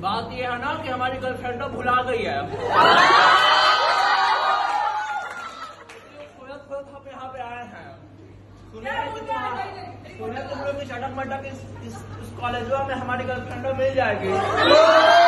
बात ये है ना कि हमारी गर्लफ्रेंड तो भुला गई है। यहाँ पे आए हैं, सुने तुम लोग की चटक मटक इस कॉलेज में हमारी गर्लफ्रेंड मिल जाएगी।